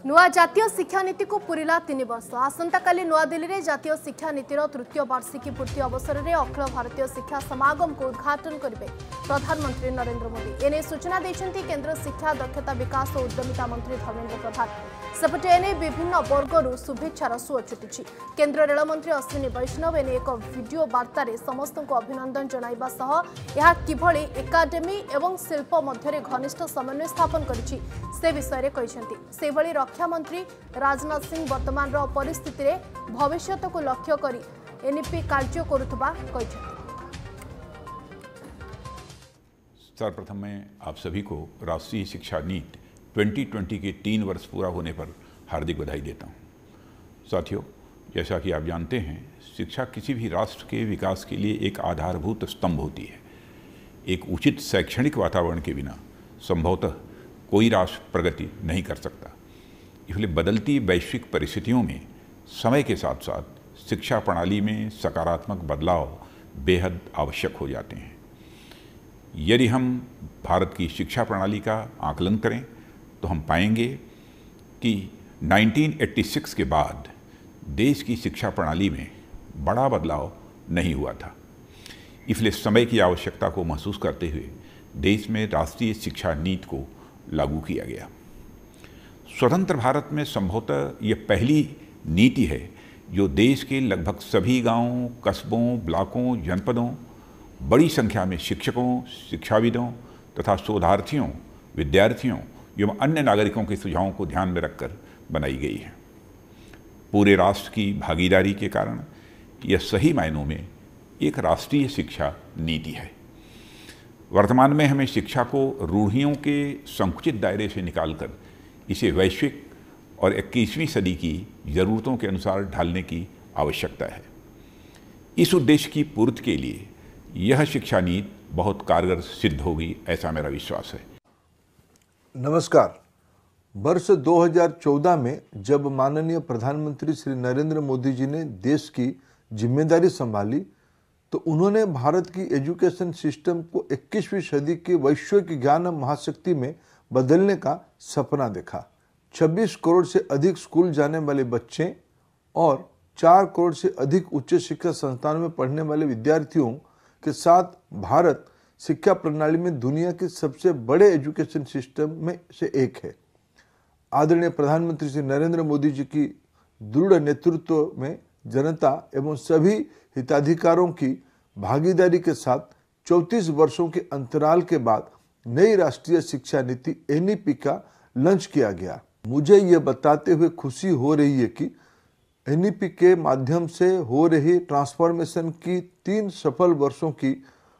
नुआ जातीय शिक्षा नीति को पूरीला 3 वर्ष आसंता काली नुआ दिल्ली में जातीय शिक्षा नीतिर तृतीय वार्षिकी पूर्ति अवसर में अखिल भारतीय शिक्षा समागम को उद्घाटन करेंगे प्रधानमंत्री नरेंद्र मोदी। एने सूचना देते केंद्र शिक्षा दक्षता विकास और उद्यमिता मंत्री धर्मेंद्र प्रधान। सेपटे एने विभिन्न वर्गर शुभेच्छार सुओ छुटी। केंद्र रेलमंत्री अश्विनी वैष्णव एने एक वीडियो वार्तार समस्त को अभिनंदन जणाइबा सह यह किभली एकाडेमी एवं शिल्प मध्य घनिष्ठ समन्वय स्थापन करिछि से विषय कहते। रक्षा मंत्री राजनाथ सिंह वर्तमान परिस्थिति रे भविष्य को लक्ष्य करी एनईपी कार्य करुवा कहते। सर्वप्रथम मैं आप सभी को राष्ट्रीय शिक्षा नीति 2020 के 3 वर्ष पूरा होने पर हार्दिक बधाई देता हूं। साथियों, जैसा कि आप जानते हैं, शिक्षा किसी भी राष्ट्र के विकास के लिए एक आधारभूत स्तंभ होती है। एक उचित शैक्षणिक वातावरण के बिना संभवतः कोई राष्ट्र प्रगति नहीं कर सकता। इसलिए बदलती वैश्विक परिस्थितियों में समय के साथ साथ शिक्षा प्रणाली में सकारात्मक बदलाव बेहद आवश्यक हो जाते हैं। यदि हम भारत की शिक्षा प्रणाली का आकलन करें तो हम पाएंगे कि 1986 के बाद देश की शिक्षा प्रणाली में बड़ा बदलाव नहीं हुआ था। इसलिए समय की आवश्यकता को महसूस करते हुए देश में राष्ट्रीय शिक्षा नीति को लागू किया गया। स्वतंत्र भारत में संभवतः ये पहली नीति है जो देश के लगभग सभी गांवों, कस्बों, ब्लॉकों, जनपदों बड़ी संख्या में शिक्षकों, शिक्षाविदों तथा शोधार्थियों, विद्यार्थियों एवं अन्य नागरिकों के सुझावों को ध्यान में रखकर बनाई गई है। पूरे राष्ट्र की भागीदारी के कारण यह सही मायनों में एक राष्ट्रीय शिक्षा नीति है। वर्तमान में हमें शिक्षा को रूढ़ियों के संकुचित दायरे से निकालकर इसे वैश्विक और 21वीं सदी की ज़रूरतों के अनुसार ढालने की आवश्यकता है। इस उद्देश्य की पूर्ति के लिए यह शिक्षा नीति बहुत कारगर सिद्ध होगी, ऐसा मेरा विश्वास है। नमस्कार। वर्ष 2014 में जब माननीय प्रधानमंत्री श्री नरेंद्र मोदी जी ने देश की जिम्मेदारी संभाली तो उन्होंने भारत की एजुकेशन सिस्टम को 21वीं सदी के वैश्विक ज्ञान महाशक्ति में बदलने का सपना देखा। 26 करोड़ से अधिक स्कूल जाने वाले बच्चे और 4 करोड़ से अधिक उच्च शिक्षा संस्थानों में पढ़ने वाले विद्यार्थियों के साथ भारत शिक्षा प्रणाली में दुनिया के सबसे बड़े एजुकेशन सिस्टम में से एक है। आदरणीय प्रधानमंत्री श्री नरेंद्र मोदी जी की दृढ़ नेतृत्व में जनता एवं सभी हिताधिकारों की भागीदारी के साथ 34 वर्षों के अंतराल के बाद नई राष्ट्रीय शिक्षा नीति एनईपी का लॉन्च किया गया। मुझे ये बताते हुए खुशी हो रही है कि एनईपी के माध्यम से हो रही ट्रांसफॉर्मेशन की 3 सफल वर्षों की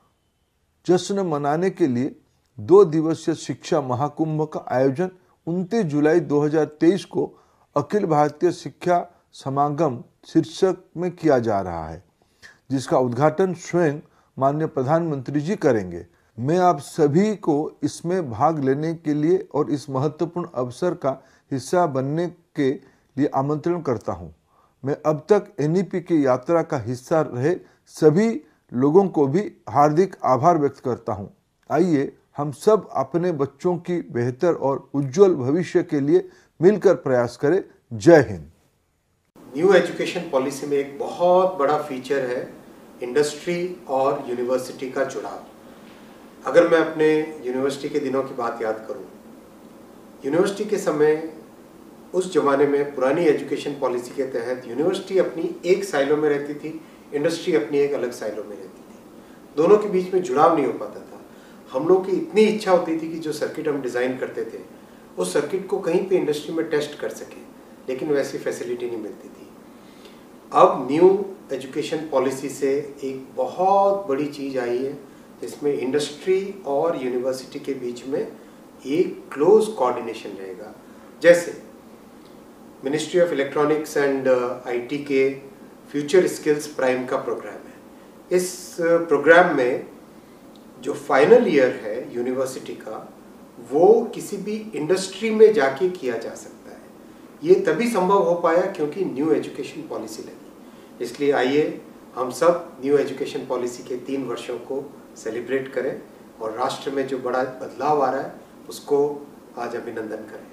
जश्न मनाने के लिए 2 दिवसीय शिक्षा महाकुंभ का आयोजन 29 जुलाई 2023 को अखिल भारतीय शिक्षा समागम शीर्षक में किया जा रहा है, जिसका उद्घाटन स्वयं माननीय प्रधानमंत्री जी करेंगे। मैं आप सभी को इसमें भाग लेने के लिए और इस महत्वपूर्ण अवसर का हिस्सा बनने के लिए आमंत्रण करता हूं। मैं अब तक एनईपी की यात्रा का हिस्सा रहे सभी लोगों को भी हार्दिक आभार व्यक्त करता हूं। आइए हम सब अपने बच्चों की बेहतर और उज्जवल भविष्य के लिए मिलकर प्रयास करें। जय हिंद। न्यू एजुकेशन पॉलिसी में एक बहुत बड़ा फीचर है इंडस्ट्री और यूनिवर्सिटी का जुड़ाव। अगर मैं अपने यूनिवर्सिटी के दिनों की बात याद करूं, यूनिवर्सिटी के समय उस जमाने में पुरानी एजुकेशन पॉलिसी के तहत यूनिवर्सिटी अपनी एक साइलो में रहती थी, इंडस्ट्री अपनी एक अलग साइलो में रहती थी। दोनों के बीच में जुड़ाव नहीं हो पाता था। हम लोग की इतनी इच्छा होती थी कि जो सर्किट हम डिज़ाइन करते थे उस सर्किट को कहीं पे इंडस्ट्री में टेस्ट कर सकें, लेकिन वैसी फैसिलिटी नहीं मिलती थी। अब न्यू एजुकेशन पॉलिसी से एक बहुत बड़ी चीज़ आई है, इसमें इंडस्ट्री और यूनिवर्सिटी के बीच में एक क्लोज कोऑर्डिनेशन रहेगा। जैसे ministry of electronics and IT के फ्यूचर स्किल्स प्राइम का प्रोग्राम है। इस प्रोग्राम में जो फाइनल ईयर है यूनिवर्सिटी का, वो किसी भी इंडस्ट्री में जाके किया जा सकता है। ये तभी संभव हो पाया क्योंकि न्यू एजुकेशन पॉलिसी लगी। इसलिए आइए हम सब न्यू एजुकेशन पॉलिसी के 3 वर्षों को सेलिब्रेट करें और राष्ट्र में जो बड़ा बदलाव आ रहा है उसको आज अभिनंदन करें।